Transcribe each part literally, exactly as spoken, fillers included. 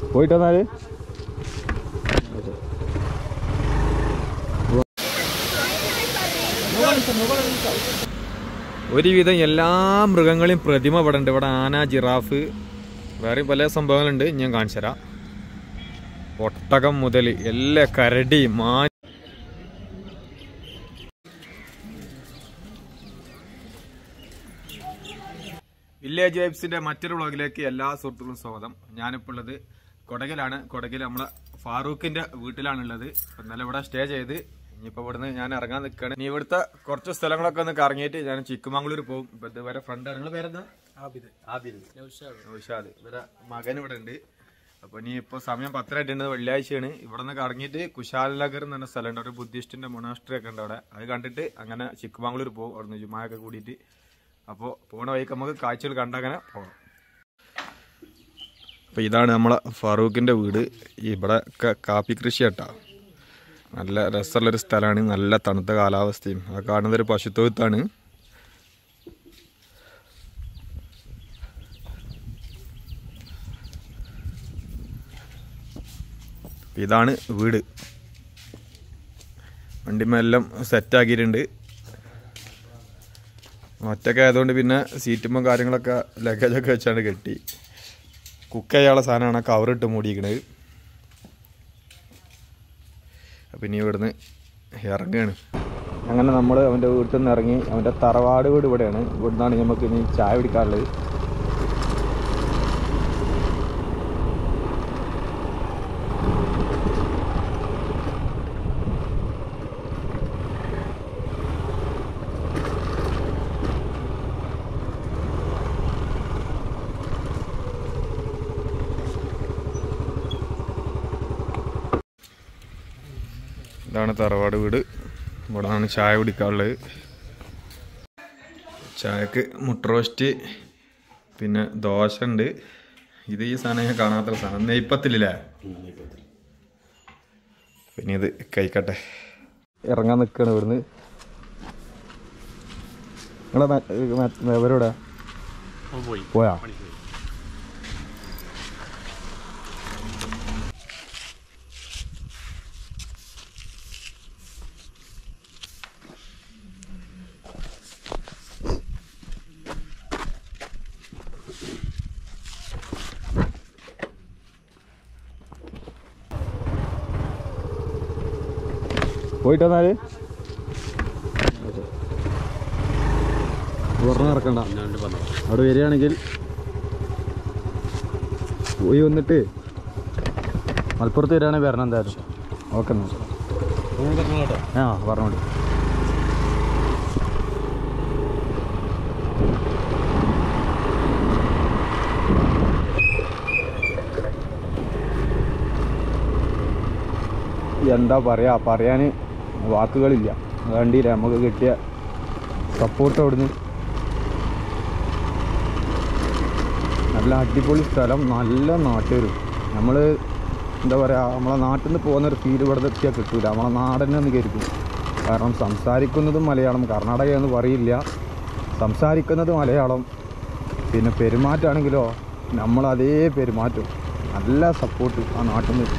പോയിട്ട് വന്നാല് ഒരുവിധം എല്ലാ മൃഗങ്ങളെയും പ്രതിമ ഇവിടെ ഉണ്ട്. ഇവിടെ ആന, ജിറാഫ്, വേറെ പല സംഭവങ്ങളുണ്ട്. ഞാൻ കാണിച്ചു തരാം. ഒട്ടകം മുതൽ എല്ലാ കരടി, മാൻ. വില്ലേജ് വൈബ്സിന്റെ മറ്റൊരു വ്ളോഗിലേക്ക് എല്ലാ സുഹൃത്തുക്കളും സ്വാഗതം. ഞാനിപ്പോൾ ഉള്ളത് കൊടകിലാണ്. കൊടകിൽ നമ്മളെ ഫാറൂഖിന്റെ വീട്ടിലാണുള്ളത്. ഇന്നലെ ഇവിടെ സ്റ്റേ ചെയ്ത് ഇനിയിപ്പോൾ ഇവിടുന്ന് ഞാൻ ഇറങ്ങാൻ നിൽക്കുകയാണ്. ഇനി ഇവിടുത്തെ കുറച്ച് സ്ഥലങ്ങളൊക്കെ ഒന്ന് കറങ്ങിയിട്ട് ഞാൻ ചിക്കമംഗളൂർ പോകും. ഇപ്പൊ ഇതുവരെ ഫ്രണ്ട് നിങ്ങളുടെ പേരെന്താ? ആബിദ്. ആബിദ് നൗഷാദ്. ഇവരെ മകൻ ഇവിടെ ഉണ്ട്. അപ്പൊ ഇനി ഇപ്പൊ സമയം പത്തരായിട്ടുണ്ട്, വെള്ളിയാഴ്ചയാണ്. ഇവിടെ നിന്ന് കറങ്ങിയിട്ട് കുശാൽ നഗർ എന്ന് പറഞ്ഞ സ്ഥലമുണ്ട്, ഒരു ബുദ്ധിസ്റ്റിന്റെ മൊണാസ്ട്രി ഒക്കെ ഉണ്ട് അവിടെ. അത് കണ്ടിട്ട് അങ്ങനെ ചിക്കമംഗളൂർ പോകും. അവിടുന്ന് ജുമായൊക്കെ കൂടിയിട്ട്. അപ്പോൾ പോണ വഴിക്ക് നമുക്ക് കാഴ്ചകൾ കണ്ടങ്ങനെ പോകാം. അപ്പോൾ ഇതാണ് നമ്മളെ ഫാറൂഖിൻ്റെ വീട്. ഇവിടെ ഒക്കെ കാപ്പി കൃഷി കേട്ടാ. നല്ല രസമുള്ളൊരു സ്ഥലമാണ്, നല്ല തണുത്ത കാലാവസ്ഥയും. ആ കാണുന്നതൊരു പശുത്തൊഴുത്താണ്. ഇതാണ് വീട്. വണ്ടിമെല്ലാം സെറ്റാക്കിയിട്ടുണ്ട്. ഒറ്റയ്ക്ക് ആയതുകൊണ്ട് പിന്നെ സീറ്റുമ്പോൾ കാര്യങ്ങളൊക്കെ ലഗേജൊക്കെ വെച്ചാണ് കെട്ടി. കുക്ക് ചെയ്യാനുള്ള സാധനമാണ് കവറിട്ട് മൂടിയിരിക്കണത്. അപ്പം ഇനി ഇവിടുന്ന് ഇറങ്ങുകയാണ്. അങ്ങനെ നമ്മൾ അവൻ്റെ വീട്ടിൽ നിന്ന് ഇറങ്ങി. അവൻ്റെ തറവാട് വീട് ഇവിടെയാണ്. ഇവിടുന്നാണ് നമുക്ക് ഇനി ചായ കുടിക്കാനുള്ളത്. ഇതാണ് തറവാട് വീട്. ഇവിടെ നിന്നാണ് ചായ കുടിക്കാനുള്ളത്. ചായക്ക് മുട്ട റോസ്റ്റ്, പിന്നെ ദോശ ഉണ്ട്. ഇത് ഈ സാധനം ഞാൻ കാണാത്ത സാധനം, നെയ്പ്പത്തില്ലേ. പിന്നെ ഇത് കഴിക്കട്ടെ. ഇറങ്ങാൻ നിൽക്കുകയാണ് ഇവിടുന്ന്. നിങ്ങളെ എവരോടെ പോയാ? പോയിട്ട് വന്നാല് പറഞ്ഞ ഇറക്കണ്ട. അവിടെ വരികയാണെങ്കിൽ പോയി വന്നിട്ട് മലപ്പുറത്ത് വരികയാണെങ്കിൽ വരണം എന്തായാലും. ഓക്കെ എന്നാ ആ പറഞ്ഞോളൂ. എന്താ പറയാ, പറയാൻ വാക്കുകളില്ല. കണ്ടില്ല നമുക്ക് കിട്ടിയ സപ്പോർട്ട്. അവിടുന്ന് നല്ല അടിപൊളി സ്ഥലം, നല്ല നാട്ടുകാരും. നമ്മൾ എന്താ പറയുക, നമ്മളെ നാട്ടിൽ നിന്ന് പോകുന്നൊരു ഫീൽ ഇവിടെ എത്തിയാൽ കിട്ടൂല. നമ്മളെ നാടന്നെ ഒന്ന് കരുതും. കാരണം സംസാരിക്കുന്നതും മലയാളം, കർണാടക എന്ന് പറയില്ല, സംസാരിക്കുന്നത് മലയാളം. പിന്നെ പെരുമാറ്റമാണെങ്കിലോ നമ്മളതേ പെരുമാറ്റം. നല്ല സപ്പോർട്ട് ആ നാട്ടിൽ നിന്ന്.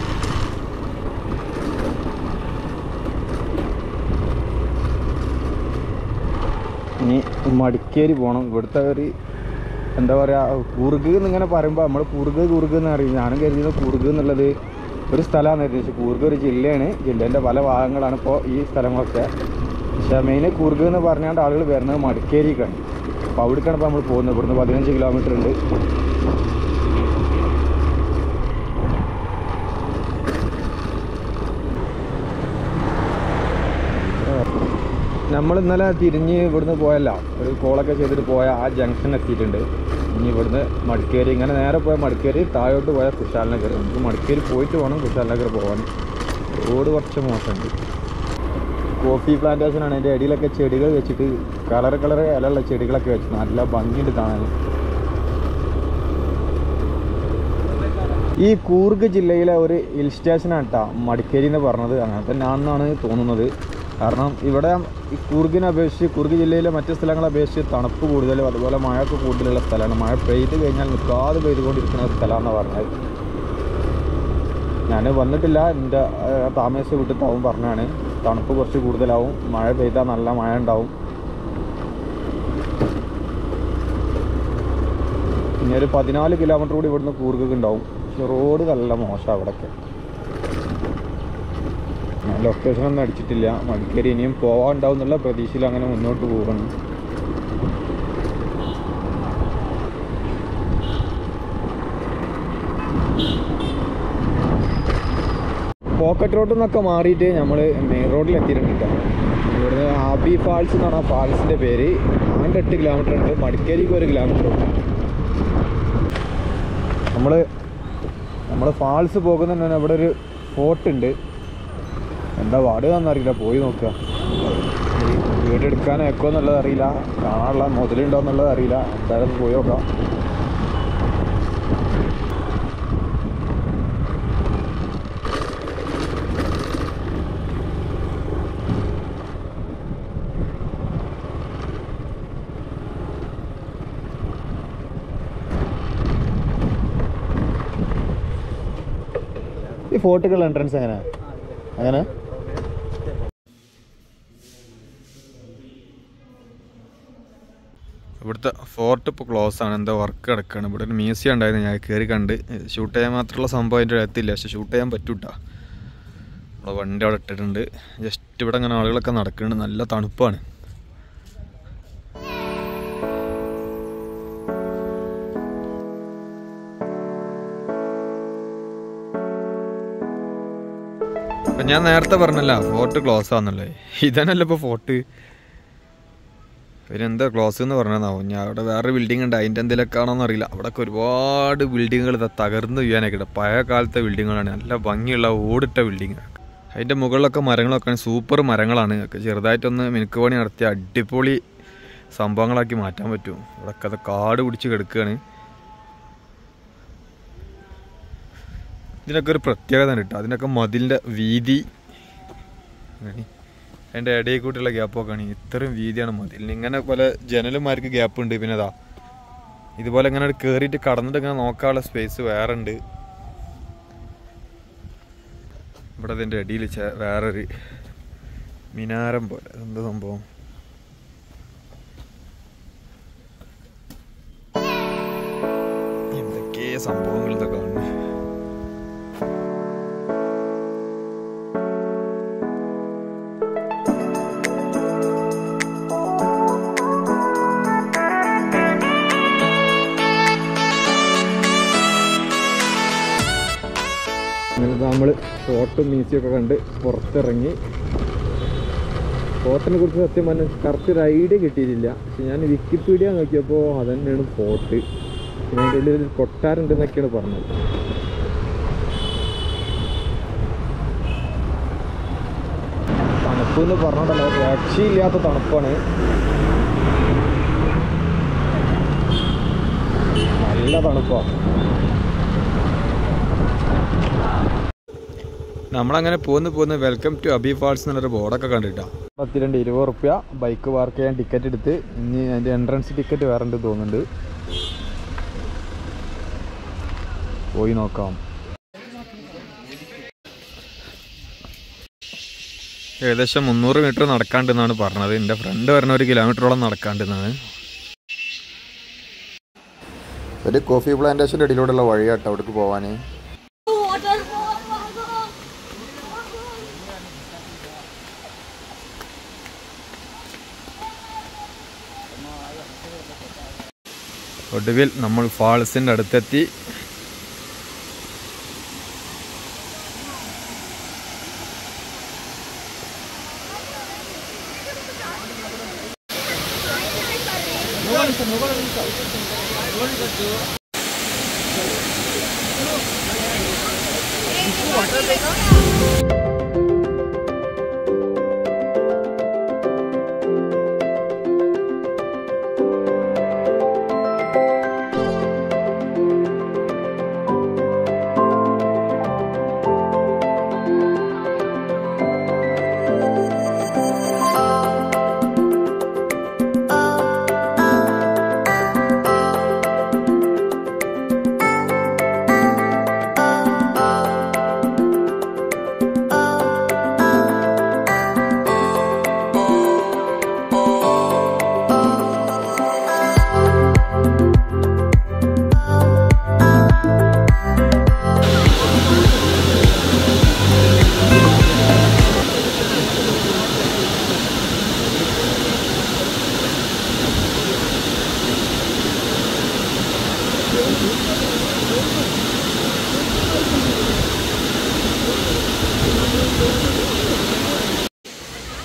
ഇനി മടിക്കേരി പോകണം. ഇവിടുത്തെ ഒരു എന്താ പറയുക, കൂർഗ് എന്നിങ്ങനെ പറയുമ്പോൾ നമ്മൾ കൂർഗ് കൂർഗ് എന്ന് അറിയും. ഞാനും കരുതുന്നത് കൂർഗ് എന്നുള്ളത് ഒരു സ്ഥലമാണെന്ന് കരുതി. പക്ഷേ കൂർഗ് ഒരു ജില്ലയാണ്. ജില്ലേൻ്റെ പല ഭാഗങ്ങളാണ് ഇപ്പോൾ ഈ സ്ഥലങ്ങളൊക്കെ. പക്ഷേ മെയിൻ കൂർഗ് എന്ന് പറഞ്ഞാണ്ട് ആളുകൾ വരുന്നത് മടിക്കേരിക്കാണ്. അപ്പോൾ അവിടേക്കാണ് ഇപ്പോൾ നമ്മൾ പോകുന്നത്. ഇവിടുന്ന് പതിനഞ്ച് കിലോമീറ്റർ ഉണ്ട്. നമ്മൾ ഇന്നലെ തിരിഞ്ഞ് ഇവിടുന്ന് പോയല്ല, ഒരു കോളൊക്കെ ചെയ്തിട്ട് പോയ ആ ജംഗ്ഷൻ എത്തിയിട്ടുണ്ട്. ഇനി ഇവിടുന്ന് മടിക്കേരി, ഇങ്ങനെ നേരെ പോയ മടിക്കേരി, താഴോട്ട് പോയ കുശാൽ നഗർ. നമുക്ക് മടിക്കേരി പോയിട്ട് വേണം കുശാൽ നഗർ പോകാൻ. റോഡ് കുറച്ച് മോശമുണ്ട്. കോഫി പ്ലാന്റേഷനാണ്. അതിൻ്റെ ഇടയിലൊക്കെ ചെടികൾ വെച്ചിട്ട് കളർ കളർ ഇലയുള്ള ചെടികളൊക്കെ വെച്ച് നല്ല ഭംഗിയുണ്ട് കാണാൻ. ഈ കൂർഗ് ജില്ലയിലെ ഒരു ഹിൽ സ്റ്റേഷനാണ് കേട്ടോ മടിക്കേരി എന്ന് പറഞ്ഞത്. അങ്ങനെ തന്നെ ആണെന്നാണ് തോന്നുന്നത്. കാരണം ഇവിടെ ഈ കൂർഗിനെ അപേക്ഷിച്ച്, കൂർഗ് ജില്ലയിലെ മറ്റ് സ്ഥലങ്ങളെ അപേക്ഷിച്ച് തണുപ്പ് കൂടുതലും അതുപോലെ മഴക്ക് കൂടുതലുള്ള സ്ഥലമാണ്. മഴ പെയ്ത് കഴിഞ്ഞാൽ നിൽക്കാതെ പെയ്തുകൊണ്ടിരിക്കുന്ന സ്ഥലമാണെന്ന് പറഞ്ഞത്. ഞാൻ വന്നിട്ടില്ല, എൻ്റെ താമസ വീട്ടിൽ പറഞ്ഞാണ് തണുപ്പ് കുറച്ച് കൂടുതലാവും, മഴ പെയ്താൽ നല്ല മഴ ഉണ്ടാവും. ഇനി ഒരു പതിനാല് കിലോമീറ്റർ കൂടി ഇവിടുന്ന് കൂർഗൊക്കെ ഉണ്ടാവും. പക്ഷെ റോഡ് നല്ല മോശം അവിടെയൊക്കെ. ഞാൻ ലൊക്കേഷനൊന്നും അടിച്ചിട്ടില്ല. മടിക്കേരി ഇനിയും പോകാനുണ്ടാവും എന്നുള്ള പ്രതീക്ഷയിൽ അങ്ങനെ മുന്നോട്ട് പോകണം. പോക്കറ്റ് റോഡിൽ നിന്നൊക്കെ മാറിയിട്ട് നമ്മൾ മെയിൻ റോഡിൽ എത്തിയിട്ടുണ്ട്. ഇവിടുന്ന് ഹാബി ഫാൾസ് എന്നാണ് ആ ഫാൾസിൻ്റെ പേര്. ആണ്ട് എട്ട് കിലോമീറ്റർ ഉണ്ട്, മടിക്കേരിക്ക് ഒരു കിലോമീറ്റർ ഉണ്ട്. നമ്മൾ നമ്മൾ ഫാൾസ് പോകുന്ന ഇവിടെ ഒരു ഫോർട്ട് ഉണ്ട്. എന്താ വാടുകയെന്ന് അറിയില്ല, പോയി നോക്കുക. വീടെടുക്കാൻ എക്കോ എന്നുള്ളത് അറിയില്ല, കാണാനുള്ള മുതലുണ്ടോ എന്നുള്ളത് അറിയില്ല. എന്തായാലും പോയി നോക്കാം. ഈ ഫോർട്ടുകളുടെ എൻട്രൻസ് എങ്ങനെ അങ്ങനെ ഇവിടുത്തെ ഫോർട്ട് ഇപ്പോൾ ക്ലോസ് ആണ്, എന്താ വർക്ക് കിടക്കുകയാണ്. ഇവിടെ ഒരു മ്യൂസിയം ഉണ്ടായിരുന്നു, ഞാൻ കയറി കണ്ട്. ഷൂട്ട് ചെയ്യാൻ മാത്രമുള്ള സംഭവം അതിൻ്റെ അടുത്തില്ല, പക്ഷെ ഷൂട്ട് ചെയ്യാൻ പറ്റൂട്ടാ. നമ്മുടെ വണ്ടി അവിടെ ഇട്ടിട്ടുണ്ട്. ജസ്റ്റ് ഇവിടെ അങ്ങനെ ആളുകളൊക്കെ നടക്കുന്നുണ്ട്, നല്ല തണുപ്പാണ്. അപ്പം ഞാൻ നേരത്തെ പറഞ്ഞല്ല ഫോർട്ട് ക്ലോസ് ആണെന്നുള്ളത്. ഇതന്നല്ല ഇപ്പോൾ ഫോർട്ട്. പിന്നെന്താ ക്ലോസ് എന്ന് പറഞ്ഞതാവും. ഞാൻ അവിടെ വേറെ ബിൽഡിംഗ് ഉണ്ട്, അതിൻ്റെ എന്തെങ്കിലുമൊക്കെ ആണോന്ന് അറിയില്ല. അവിടെയൊക്കെ ഒരുപാട് ബിൽഡിങ്ങുകൾ തകർന്ന് വീഴാനൊക്കെ ഉണ്ട്. പഴയ കാലത്തെ ബിൽഡിങ്ങുകളാണ്, നല്ല ഭംഗിയുള്ള ഓടിട്ട ബിൽഡിങ്. അതിൻ്റെ മുകളിലൊക്കെ മരങ്ങളൊക്കെ സൂപ്പർ മരങ്ങളാണ്. ചെറുതായിട്ടൊന്ന് മിനുക്ക് പണി നടത്തിയ അടിപൊളി സംഭവങ്ങളാക്കി മാറ്റാൻ പറ്റും. ഇവിടെയൊക്കെ അത് കാട് പിടിച്ച് കിടക്കുകയാണ്. ഇതിനൊക്കെ ഒരു പ്രത്യേകത ഉണ്ട് കേട്ടോ. അതിനൊക്കെ മതിലിൻ്റെ വീതി, അതിൻ്റെ ഇടയിൽ കൂട്ടിയുള്ള ഗ്യാപ്പൊക്കെ ആണ്. ഇത്രയും വീതിയാണ് മതിലിന്. ഇങ്ങനെ പല ജനലുമാർക്ക് ഗ്യാപ്പ് ഉണ്ട്. പിന്നെ അതാ ഇതുപോലെ ഇങ്ങനെ കയറിയിട്ട് കടന്നിട്ട് ഇങ്ങനെ നോക്കാനുള്ള സ്പേസ് വേറെ ഉണ്ട്. ഇവിടെ അതിൻ്റെ ഇടയിൽ വേറൊരു മിനാരം പോലെ, എന്താ സംഭവം? എന്തൊക്കെ സംഭവങ്ങൾ ഇതൊക്കെ കാണുന്നു. നമ്മൾ ഫോർട്ടും മ്യൂസിയമൊക്കെ കണ്ട് പുറത്തിറങ്ങി. ഫോർട്ടിനെ കുറിച്ച് സത്യം പറഞ്ഞാൽ കറക്റ്റ് ഒരു ഐഡിയ കിട്ടിയിട്ടില്ല. പക്ഷെ ഞാൻ വിക്കിപീഡിയ നോക്കിയപ്പോൾ അതന്നെയാണ് ഫോർട്ട്. പിന്നെ അതിൻ്റെ ഉള്ളിൽ ഒരു കൊട്ടാരുണ്ടെന്നൊക്കെയാണ് പറഞ്ഞത്. തണുപ്പ് എന്ന് പറഞ്ഞോണ്ടല്ലോ, രക്ഷയില്ലാത്ത തണുപ്പാണ്. നല്ല തണുപ്പാണ്. നമ്മളങ്ങനെ പോന്ന് പോന്ന് വെൽക്കം ടു അബി ഫാൾസ് എന്നുള്ളൊരു ബോർഡൊക്കെ കണ്ടിട്ടാ. പത്തിരണ്ട് ഇരുപത് റുപ്യ ബൈക്ക് പാർക്ക് ചെയ്യാൻ ടിക്കറ്റ് എടുത്ത്. ഇനി അതിൻ്റെ എൻട്രൻസ് ടിക്കറ്റ് വേറെ ഉണ്ട് തോന്നുന്നുണ്ട്, പോയി നോക്കാം. ഏകദേശം മുന്നൂറ് മീറ്റർ നടക്കാണ്ടെന്നാണ് പറഞ്ഞത്. എൻ്റെ ഫ്രണ്ട് പറഞ്ഞ ഒരു കിലോമീറ്ററോളം നടക്കാണ്ടെന്നാണ്. ഒരു കോഫി പ്ലാന്റേഷൻ്റെ ഇടയിലൂടെയുള്ള വഴിയാട്ടോ അവിടേക്ക് പോവാൻ. ഒടുവിൽ നമ്മൾ ഫാൾസിൻ്റെ അടുത്തെത്തി.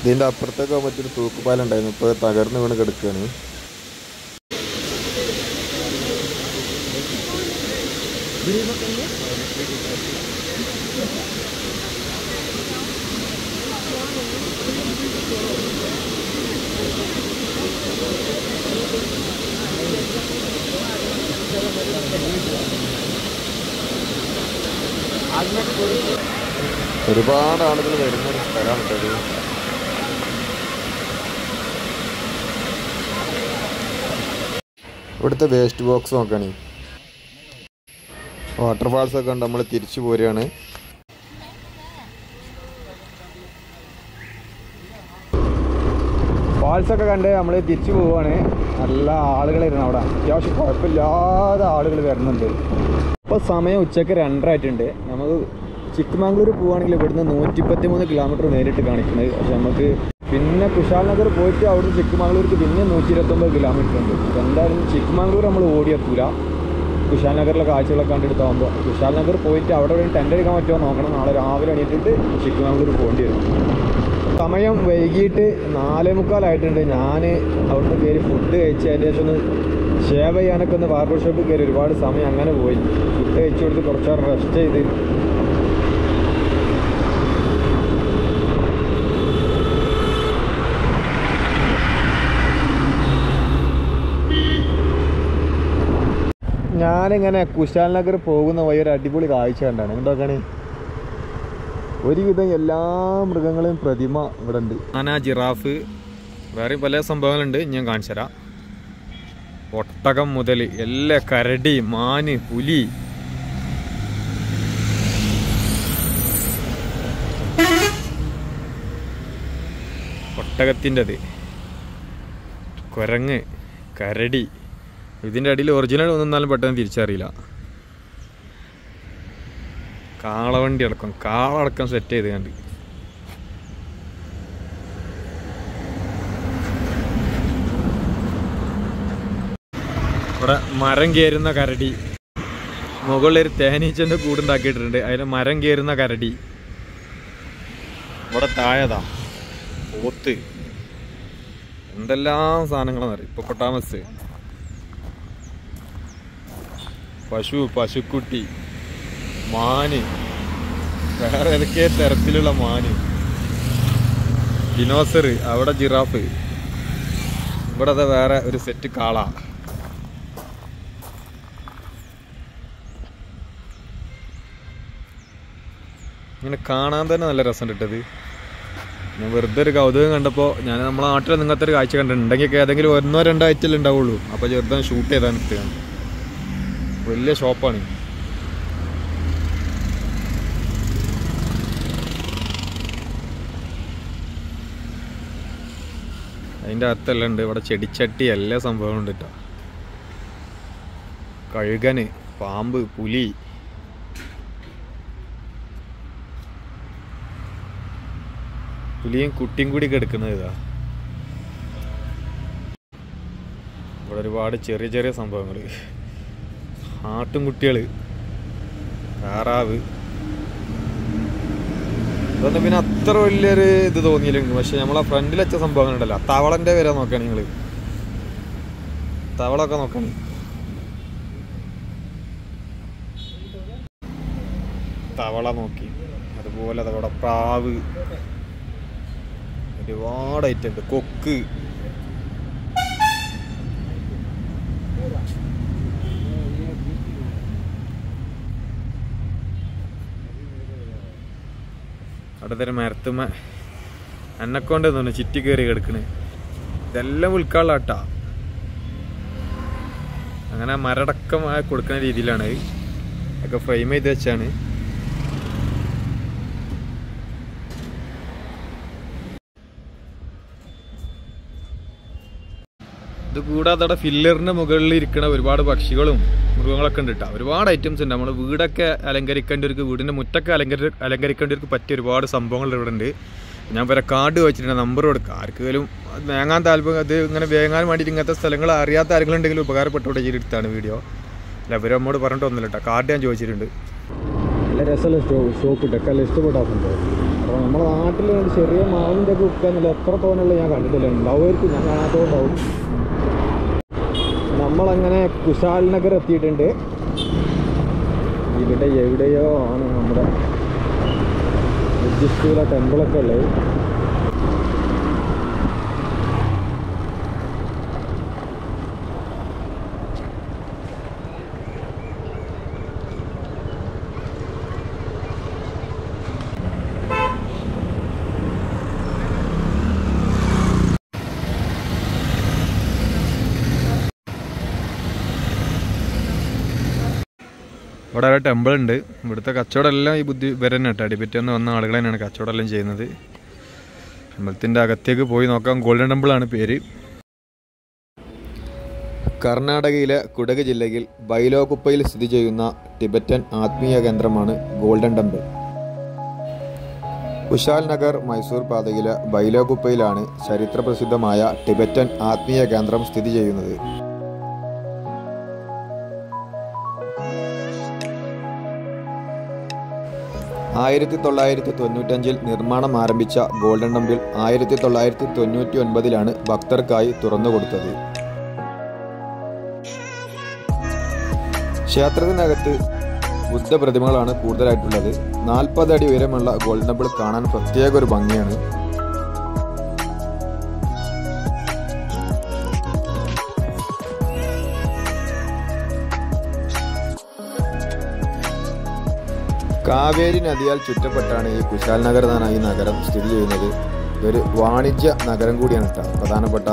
ഇതിൻ്റെ അപ്പുറത്തൊക്കെ മറ്റൊരു തൂക്കുപാലം ഉണ്ടായിരുന്നു, ഇപ്പോൾ തകർന്ന് വീണ് കിടക്കുകയാണ്. ഒരുപാട് ആളുകൾ വരുന്ന ഒരു സ്ഥലമാണ് കേട്ടത്. ഇവിടുത്തെ വേസ്റ്റ് ബോക്സ് നോക്കണേ, വാട്ടർഫാൾസ് ഒക്കെ ഉണ്ട്. നമ്മൾ തിരിച്ചു പോരുകയാണ്. ഫാൾസൊക്കെ കണ്ട് നമ്മൾ തിരിച്ചു പോവുകയാണ്. നല്ല ആളുകളായിരുന്നു അവിടെ, അത്യാവശ്യം കുഴപ്പമില്ലാതെ ആളുകൾ വരുന്നുണ്ട്. ഇപ്പോൾ സമയം ഉച്ചയ്ക്ക് രണ്ടരായിട്ടുണ്ട്. നമുക്ക് ചിക്കമംഗ്ലൂർ പോവുകയാണെങ്കിൽ ഇവിടുന്ന് നൂറ്റിപ്പത്തി മൂന്ന് കിലോമീറ്റർ നേരിട്ട് കാണിക്കുന്നത്. പക്ഷെ നമുക്ക് പിന്നെ കുശാൽ നഗർ പോയിട്ട് അവിടുന്ന് ചിക്കമംഗ്ലൂർക്ക് പിന്നെ നൂറ്റി ഇരുപത്തൊമ്പത് കിലോമീറ്റർ ഉണ്ട്. എന്തായാലും ചിക്കമംഗ്ലൂർ നമ്മൾ ഓടിയെത്തൂല. കുശാൽ നഗറിലെ കാഴ്ചകളൊക്കെ കണ്ടെടുത്താകുമ്പോൾ കുശാൽ നഗർ പോയിട്ട് അവിടെ ഒരു ടെൻ്റ് എടുക്കാൻ പറ്റുമോ നോക്കണം. നാളെ രാവിലെ എണീറ്റിട്ട് ചിക്കമംഗ്ലൂർ പോകേണ്ടി വരും. സമയം വൈകിട്ട് നാലേ മുക്കാലായിട്ടുണ്ട്. ഞാൻ അവിടുന്ന് കയറി ഫുഡ് കഴിച്ച് അതിൻ്റെ ശേഷം ഒന്ന് ഷേവ് ചെയ്യാനൊക്കെ ഒന്ന് ബാർബർ ഷോപ്പിൽ കയറി ഒരുപാട് സമയം അങ്ങനെ പോയി. ഫുഡ് കഴിച്ചു കൊടുത്ത് കുറച്ച് നേരം റെസ്റ്റ് ചെയ്ത് ഞാനിങ്ങനെ കുശാൽ നഗർ പോകുന്ന വഴി ഒരു അടിപൊളി കാഴ്ച കണ്ടാണ്. എന്തൊക്കെയാണ് ഒരുവിധം എല്ലാ മൃഗങ്ങളെയും പ്രതിമ ഇവിടെ ഉണ്ട്. ആന, ജിറാഫ്, വേറെ പല സംഭവങ്ങളുണ്ട്. ഞാൻ കാണിച്ചു തരാം. ഒട്ടകം മുതൽ എല്ലാ, കരടി, മാന്, പുലി, ഒട്ടകത്തിൻ്റെത്, കുരങ്ങ്, കരടി. ഇതിൻ്റെ അടിയിൽ ഒറിജിനൽ ഒന്നാലും പെട്ടെന്ന് തിരിച്ചറിയില്ല. കാളവണ്ടി അടക്കം, കാളടക്കം സെറ്റ് ചെയ്ത് കണ്ട്. ഇവിടെ മരം കയറുന്ന കരടി, മുകളിലൊരു തേനീച്ചൻ്റെ കൂടുണ്ടാക്കിയിട്ടുണ്ട്, അതിൽ മരം കയറുന്ന കരടി. ഇവിടെ താഴെതാ പോത്ത്, എന്തെല്ലാം സാധനങ്ങളാണെന്ന് അറിയാം. ഹിപ്പോപ്പൊട്ടാമസ്, പശു, പശുക്കുട്ടി, മാന്, വേറെ ഏതൊക്കെ തരത്തിലുള്ള മാന്, ഡിനോസർ, അവിടെ ജിറാഫ്, ഇവിടെ വേറെ ഒരു സെറ്റ് കാള. ഇങ്ങനെ കാണാൻ തന്നെ നല്ല രസം കിട്ടത്. ഞാൻ വെറുതെ ഒരു കൗതുകം കണ്ടപ്പോൾ ഞാൻ നമ്മളെ നാട്ടിൽ നിങ്ങനത്തെ ഒരു കാഴ്ച കണ്ടിട്ടുണ്ടെങ്കിൽ ഏതെങ്കിലും ഒന്നോ രണ്ടോ ഐറ്റല്ലേ ഉണ്ടാവുള്ളൂ. അപ്പോൾ ചെറുതാൻ ഷൂട്ട് ചെയ്താൽ ഇട്ടാണ്. വലിയ ഷോപ്പാണ്. അതിൻ്റെ അകത്തെല്ലാം ഉണ്ട്. ഇവിടെ ചെടിച്ചട്ടി എല്ലാ സംഭവവും ഉണ്ട് കേട്ടോ. കഴുകന്, പാമ്പ്, പുലി, പുലിയും കുട്ടിയും കൂടി കിടക്കുന്നത് ഇതാ. ഇവിടെ ഒരുപാട് ചെറിയ ചെറിയ സംഭവങ്ങൾ, ആട്ടുംകുട്ടികൾ, താറാവ്. ഇതൊന്നും പിന്നെ അത്ര വലിയൊരു ഇത് തോന്നിയില്ലെങ്കിൽ, പക്ഷെ നമ്മളെ ഫ്രണ്ടിൽ വെച്ച സംഭവങ്ങളുണ്ടല്ലോ, തവളൻ്റെ വരെ നോക്കുകയാണ് നിങ്ങൾ. തവളൊക്കെ നോക്കണം. തവള നോക്കി. അതുപോലെ അതവിടെ പ്രാവ്, ഒരുപാട് ഐറ്റം ഉണ്ട്. കൊക്ക്, അവിടെ തരം മരത്തുമ്മ എന്നെക്കൊണ്ട് തോന്നുന്നു ചുറ്റി കയറി കിടക്കണ്. ഇതെല്ലാം ഉൾക്കാനുള്ള ആട്ടാ. അങ്ങനെ മരടക്കമായി കൊടുക്കുന്ന രീതിയിലാണ് ഒക്കെ ഫ്രെയിം ചെയ്ത് വെച്ചാണ്. ഇത് കൂടാതെ അവിടെ ഫില്ലറിന്റെ മുകളിൽ ഇരിക്കുന്ന ഒരുപാട് പക്ഷികളും മൃഗങ്ങളൊക്കെ ഉണ്ട് കേട്ടോ. ഒരുപാട് ഐറ്റംസ് ഉണ്ട്. നമ്മൾ വീടൊക്കെ അലങ്കരിക്കേണ്ടവർക്ക്, വീടിന്റെ മുറ്റൊക്കെ അലങ്കരി അലങ്കരിക്കേണ്ടവർക്ക് പറ്റിയ ഒരുപാട് സംഭവങ്ങൾ ഇവിടെ ഉണ്ട്. ഞാൻ വരെ കാർഡ് വെച്ചിട്ടുണ്ട്, നമ്പർ കൊടുക്കുക. ആർക്കെങ്കിലും വേങ്ങാൻ താല്പര്യം, അത് ഇങ്ങനെ വേങ്ങാൻ വേണ്ടിയിട്ട് ഇങ്ങനത്തെ സ്ഥലങ്ങൾ അറിയാത്ത ആരെങ്കിലും ഉണ്ടെങ്കിലും ഉപകാരപ്പെട്ടോടെ ചെയ്തെടുത്താണ് വീഡിയോ. അല്ല അവരും നമ്മോട് പറഞ്ഞിട്ടൊന്നുമില്ല കേട്ടോ. കാർഡ് ഞാൻ ചോദിച്ചിട്ടുണ്ട്. നല്ല രസമുള്ള ഷോപ്പ് ഇട്ടൊക്കെ ഇഷ്ടപ്പെട്ടാക്കുന്നുണ്ടോ. അപ്പോൾ നമ്മുടെ നാട്ടിൽ ചെറിയ മാവിൻ്റെ ഒക്കെ വിൽക്കാന്നില്ല എത്ര തോനുള്ള ഞാൻ കണ്ടിട്ടില്ല. ഉണ്ടാവുമായിരിക്കും, ഞാൻ കാണാത്തതുണ്ടാവും. നമ്മളങ്ങനെ കുശാൽ നഗർ എത്തിയിട്ടുണ്ട്. ഇവിടെ എവിടെയോ ആണ് നമ്മുടെ ബുദ്ധിസ്റ്റുള്ള ടെമ്പിളൊക്കെ ഉള്ളത്. ഇവിടെ ഒരു ടെമ്പിൾ ഉണ്ട്. ഇവിടുത്തെ കച്ചവടം എല്ലാം ഈ ബുദ്ധി വരെ തന്നെ കേട്ടോ. അടിപറ്റിയെന്ന് വന്ന ആളുകൾ തന്നെയാണ് കച്ചവടം എല്ലാം ചെയ്യുന്നത്. അമ്പലത്തിൻ്റെ അകത്തേക്ക് പോയി നോക്കാം. ഗോൾഡൻ ടെമ്പിളാണ് പേര്. കർണാടകയിലെ കുടക് ജില്ലയിൽ ബൈലോകുപ്പയിൽ സ്ഥിതി ചെയ്യുന്ന ടിബറ്റൻ ആത്മീയ കേന്ദ്രമാണ് ഗോൾഡൻ ടെമ്പിൾ. കുശാൽ നഗർ മൈസൂർ പാതയിലെ ബൈലോകുപ്പയിലാണ് ചരിത്രപ്രസിദ്ധമായ ടിബറ്റൻ ആത്മീയ കേന്ദ്രം സ്ഥിതി ചെയ്യുന്നത്. ആയിരത്തി തൊള്ളായിരത്തി തൊണ്ണൂറ്റഞ്ചിൽ നിർമ്മാണം ആരംഭിച്ച ഗോൾഡൻ ടെമ്പിൾ ആയിരത്തി തൊള്ളായിരത്തി തൊണ്ണൂറ്റി ഒൻപതിലാണ് ഭക്തർക്കായി തുറന്നുകൊടുത്തത്. ക്ഷേത്രത്തിനകത്ത് ബുദ്ധപ്രതിമകളാണ് കൂടുതലായിട്ടുള്ളത്. നാൽപ്പത് അടി ഉയരമുള്ള ഗോൾഡൻ ടെമ്പിൾ കാണാൻ പ്രത്യേക ഒരു ഭംഗിയാണ്. കാവേരി നദിയാൽ ചുറ്റപ്പെട്ടാണ് ഈ കുശാൽ നഗർ എന്നാണ് ഈ നഗരം സ്ഥിതി ചെയ്യുന്നത്. ഇതൊരു വാണിജ്യ നഗരം കൂടിയാണ് കേട്ടോ. പ്രധാനപ്പെട്ട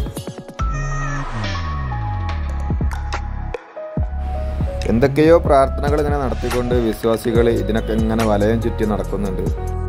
എന്തൊക്കെയോ പ്രാർത്ഥനകൾ ഇങ്ങനെ നടത്തിക്കൊണ്ട് വിശ്വാസികൾ ഇതിനൊക്കെ ഇങ്ങനെ വലയം ചുറ്റി നടക്കുന്നുണ്ട്.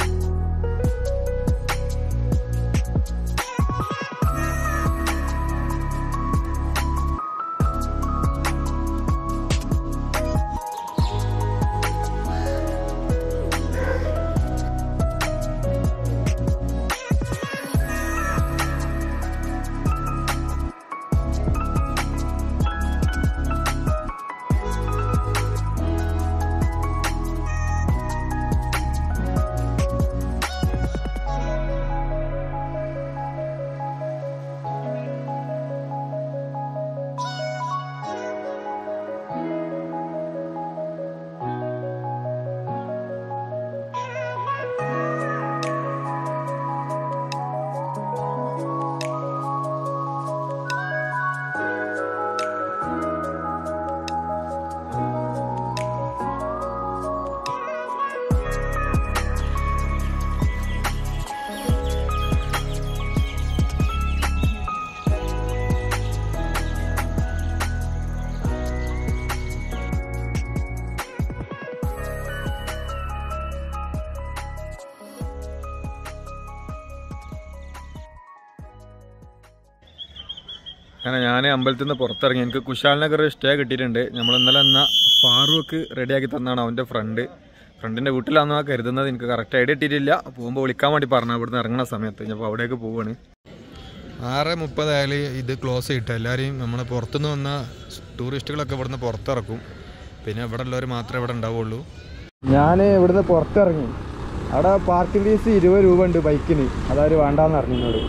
അങ്ങനെ ഞാൻ അമ്പലത്തിൽ നിന്ന് പുറത്തിറങ്ങി. എനിക്ക് കുശാൽ നഗർ സ്റ്റേ കിട്ടിയിട്ടുണ്ട്. നമ്മൾ ഇന്നലെ എന്നാൽ ഫാറൂഖ് റെഡിയാക്കി തന്നാണ് അവൻ്റെ ഫ്രണ്ട്. ഫ്രണ്ടിൻ്റെ വീട്ടിലാണെന്ന് ആ കരുതുന്നത്. എനിക്ക് കറക്റ്റ് ഐഡിയ ഇട്ടിട്ടില്ല. പോകുമ്പോൾ വിളിക്കാൻ വേണ്ടി പറഞ്ഞു ഇവിടുന്ന് ഇറങ്ങുന്ന സമയത്ത്. അപ്പോൾ അവിടേക്ക് പോവുകയാണ്. ആറ് മുപ്പതായാലും ഇത് ക്ലോസ് ചെയ്തിട്ട് എല്ലാവരെയും നമ്മൾ പുറത്തുനിന്ന് വന്ന ടൂറിസ്റ്റുകളൊക്കെ ഇവിടുന്ന് പുറത്തിറക്കും. പിന്നെ ഇവിടെ ഉള്ളവർ മാത്രമേ ഇവിടെ ഉണ്ടാവുള്ളൂ. ഞാൻ ഇവിടുന്ന് പുറത്തിറങ്ങി. അവിടെ പാർക്കിംഗ് ഫീസ് ഇരുപത് രൂപ ഉണ്ട് ബൈക്കിന്. അതായത് വേണ്ടാന്ന് പറഞ്ഞു എന്നോട്.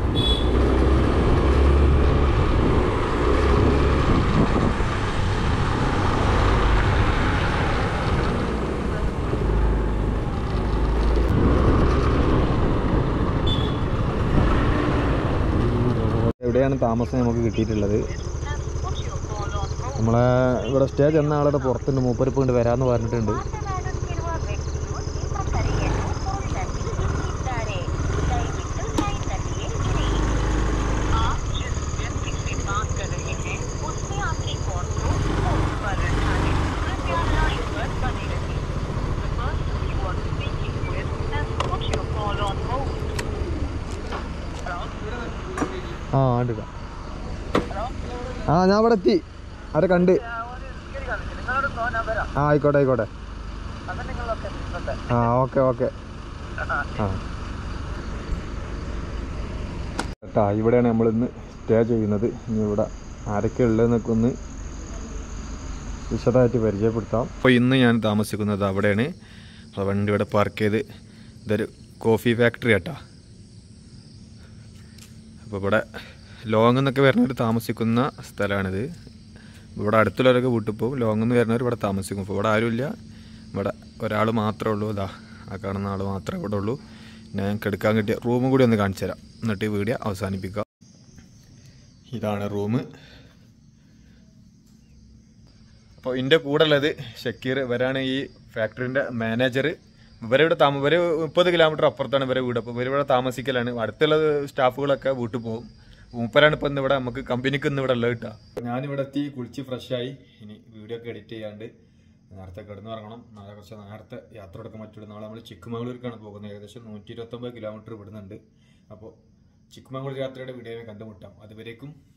എവിടെയാണ് താമസം നമുക്ക് കിട്ടിയിട്ടുള്ളത്. നമ്മളെ ഇവിടെ സ്റ്റേ ചെന്ന ആളുടെ പുറത്തുണ്ട്. മൂപ്പരിപ്പ് കൊണ്ട് വരാമെന്ന് പറഞ്ഞിട്ടുണ്ട്. ആ ഉണ്ട്. ആ ഞാൻ ഇവിടെ എത്തി. അവരെ കണ്ട്. ആ ആയിക്കോട്ടെ ആയിക്കോട്ടെ. ആ ഓക്കെ ഓക്കെ. ആ കേട്ടാ, ഇവിടെയാണ് നമ്മളിന്ന് സ്റ്റേ ചെയ്യുന്നത്. ഇനി ഇവിടെ ആരൊക്കെ ഉള്ളതെന്നൊക്കെ ഒന്ന് വിശദമായിട്ട് പരിചയപ്പെടുത്താം. അപ്പോൾ ഇന്ന് ഞാൻ താമസിക്കുന്നത് അവിടെയാണ്. വണ്ടി ഇവിടെ പാർക്ക് ചെയ്ത് ഇതൊരു കോഫി ഫാക്ടറി കേട്ടാ. അപ്പോൾ ഇവിടെ ലോങ് എന്നൊക്കെ വരുന്നവർ താമസിക്കുന്ന സ്ഥലമാണിത്. ഇവിടെ അടുത്തുള്ളവരൊക്കെ വീട്ടിൽ പോകും, ലോങ് എന്ന് വരുന്നവർ ഇവിടെ താമസിക്കും. അപ്പോൾ ഇവിടെ ആരുമില്ല, ഇവിടെ ഒരാൾ മാത്രമേ ഉള്ളൂ. ഇതാ ആ കാണുന്ന ആൾ മാത്രമേ ഇവിടെ ഉള്ളൂ. ഞാൻ എടുക്കാൻ കിട്ടിയ റൂമും കൂടി ഒന്ന് കാണിച്ചു തരാം, എന്നിട്ട് ഈ വീഡിയോ അവസാനിപ്പിക്കാം. ഇതാണ് റൂം. അപ്പോൾ ഇതിൻ്റെ കൂടെ ഉള്ളത് ഷക്കീർ, ഇവരാണ് ഈ ഫാക്ടറിൻ്റെ മാനേജർ. ഇവരെ ഇവിടെ താമ ഇവർ മുപ്പത് കിലോമീറ്റർ അപ്പുറത്താണ് ഇവരെ വീട്. അപ്പോൾ ഇവരിവിടെ താമസിക്കലാണ്. അടുത്തുള്ള സ്റ്റാഫുകളൊക്കെ വീട്ടിൽ പോകും. മൂപ്പരാണ് ഇപ്പം ഇന്ന് ഇവിടെ നമുക്ക് കമ്പനിക്ക് ഇന്ന് ഇവിടെ ഉള്ളത് കിട്ടുക. ഞാനിവിടെ എത്തി കുളിച്ച് ഫ്രഷായി. ഇനി വീഡിയോ ഒക്കെ എഡിറ്റ് ചെയ്യാണ്ട് നേരത്തെ കിടന്നു ഇറങ്ങണം. നാളെ കുറച്ച് നേരത്തെ യാത്ര എടുക്കാൻ പറ്റുള്ളൂ. നാളെ നമ്മൾ ചിക്കമംഗളൂർക്കാണ് പോകുന്നത്. ഏകദേശം നൂറ്റി ഇരുപത്തൊമ്പത് കിലോമീറ്റർ വിടുന്നുണ്ട്. അപ്പോൾ ചിക്കമംഗളൂർ യാത്രയുടെ വീഡിയോ കണ്ടുമുട്ടാം. അതുവരേക്കും